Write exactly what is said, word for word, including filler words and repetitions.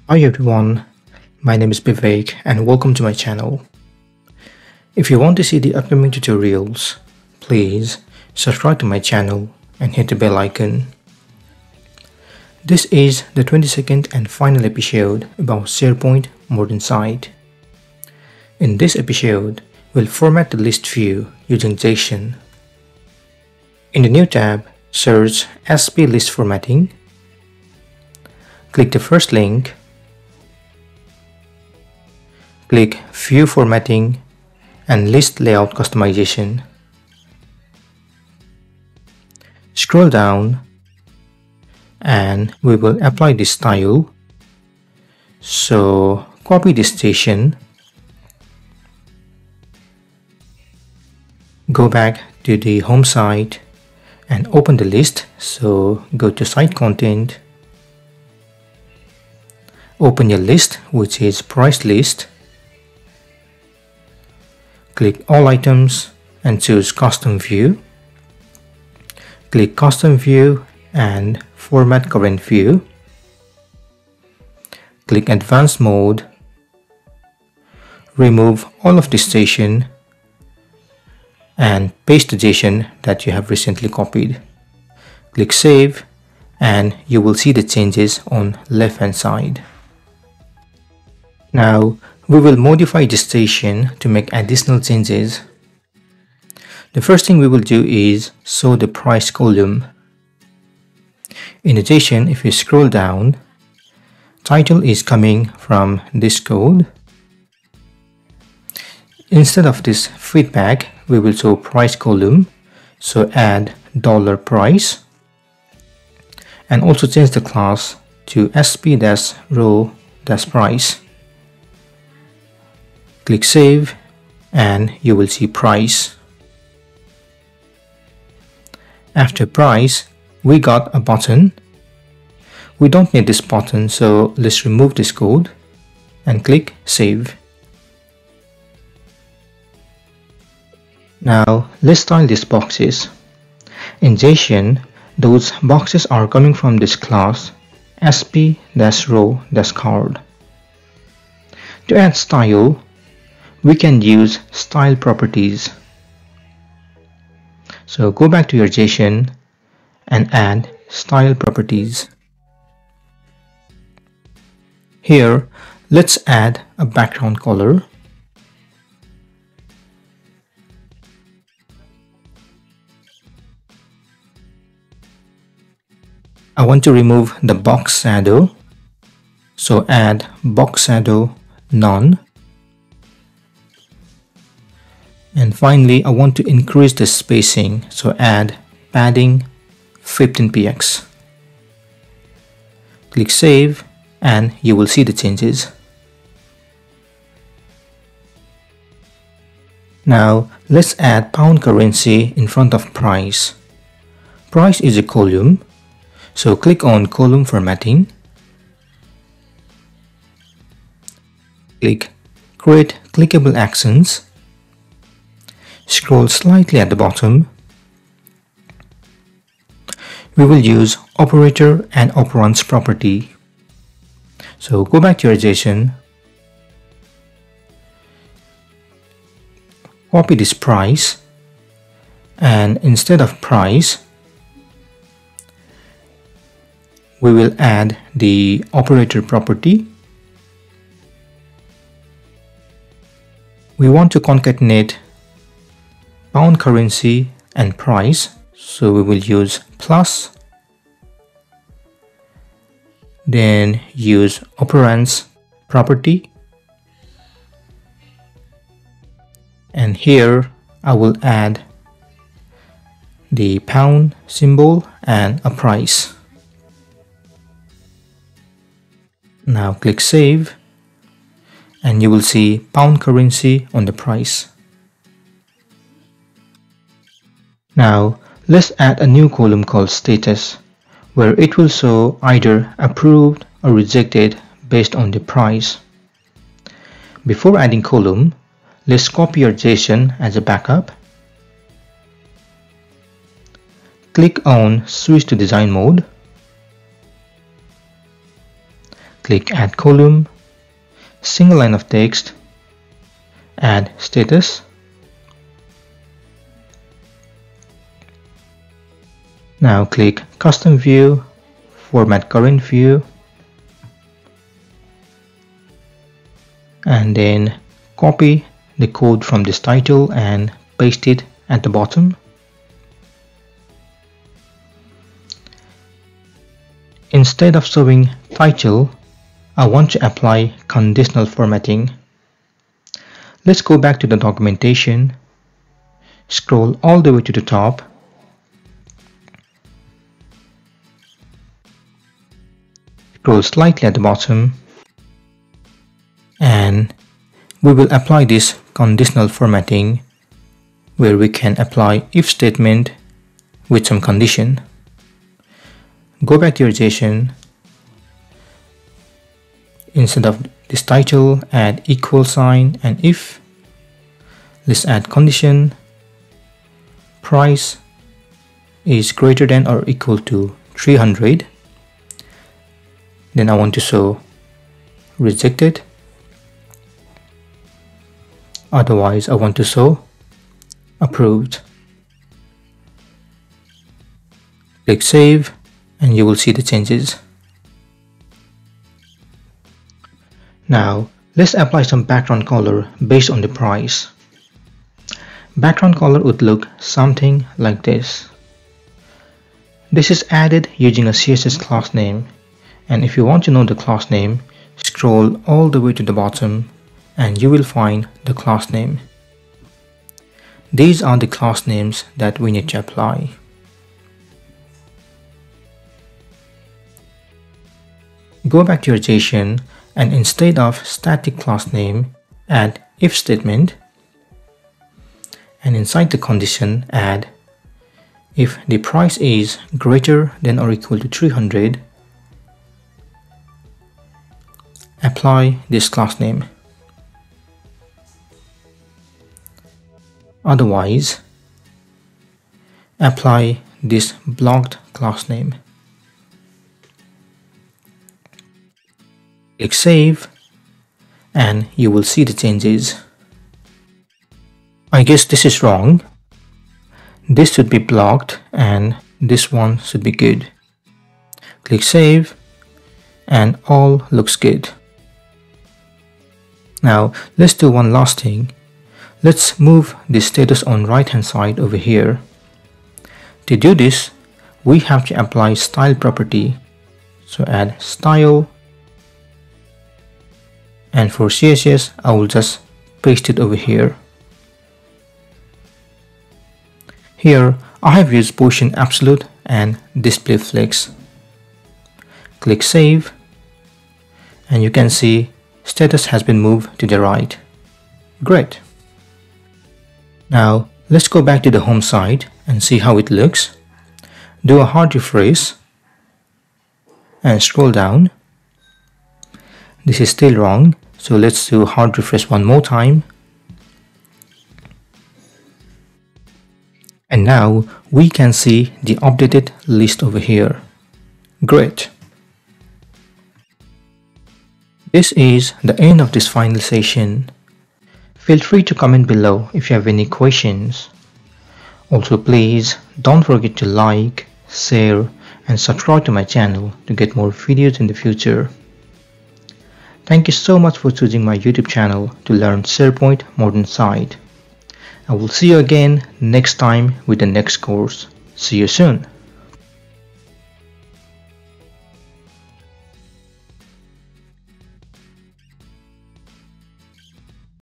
Hi everyone, my name is Vivek and welcome to my channel. If you want to see the upcoming tutorials, please subscribe to my channel and hit the bell icon. This is the twenty-second and final episode about SharePoint Modern Site. In this episode, we'll format the list view using JSON. In the new tab, search S P List Formatting. Click the first link. Click View Formatting and List Layout Customization. Scroll down and we will apply this style. So copy this JSON. Go back to the home site and open the list. So go to Site Content. Open your list, which is Price List. Click All Items and choose Custom View. Click Custom View and Format Current View. Click Advanced Mode. Remove all of this JSON and paste the JSON that you have recently copied. Click Save and you will see the changes on left hand side. Now we will modify this JSON to make additional changes. The first thing we will do is show the price column. In the JSON, if you scroll down, title is coming from this code. Instead of this feedback, we will show price column. So add dollar price and also change the class to sp-row-price. Click Save and you will see price. After price, we got a button. We don't need this button, so let's remove this code and click Save. Now let's style these boxes. In JSON, those boxes are coming from this class sp-row-card. To add style, we can use style properties. So go back to your JSON and add style properties. Here, let's add a background color. I want to remove the box shadow, so add box shadow none. And finally, I want to increase the spacing, so add padding fifteen p x. Click Save and you will see the changes. Now let's add pound currency in front of price. Price is a column, so click on column formatting. Click Create Clickable Actions. Scroll slightly at the bottom. We will use operator and operands property. So go back to your JSON. Copy this price and instead of price, we will add the operator property. We want to concatenate pound currency and price, so we will use plus, then use operands property, and here I will add the pound symbol and a price. Now click Save and you will see pound currency on the price. Now let's add a new column called status, where it will show either approved or rejected based on the price. Before adding column, let's copy your JSON as a backup. Click on Switch to Design Mode. Click Add Column, single line of text, add status. Now click Custom View, Format Current View, and then copy the code from this title and paste it at the bottom. Instead of showing title, I want to apply conditional formatting. Let's go back to the documentation, scroll all the way to the top, scroll slightly at the bottom, and we will apply this conditional formatting where we can apply if statement with some condition. Go back to your JSON. Instead of this title, add equal sign and if. Let's add condition. Price is greater than or equal to three hundred. Then I want to show rejected. Otherwise, I want to show approved. Click Save and you will see the changes. Now, let's apply some background color based on the price. Background color would look something like this. This is added using a C S S class name, and if you want to know the class name, scroll all the way to the bottom and you will find the class name. These are the class names that we need to apply. Go back to your JSON and instead of static class name, add if statement, and inside the condition add if the price is greater than or equal to three hundred, apply this class name. Otherwise, apply this blocked class name. Click Save and you will see the changes. I guess this is wrong. This should be blocked and this one should be good. Click Save and all looks good. Now let's do one last thing. Let's move the status on right hand side over here. To do this, we have to apply style property. So add style, and for C S S I will just paste it over here. Here I have used position absolute and display flex. Click Save and you can see status has been moved to the right. Great. Now let's go back to the home site and see how it looks. Do a hard refresh and scroll down. This is still wrong, so let's do a hard refresh one more time. And now we can see the updated list over here. Great. This is the end of this final session. Feel free to comment below if you have any questions. Also, please don't forget to like, share and subscribe to my channel to get more videos in the future. Thank you so much for choosing my YouTube channel to learn SharePoint Modern Site. I will see you again next time with the next course. See you soon.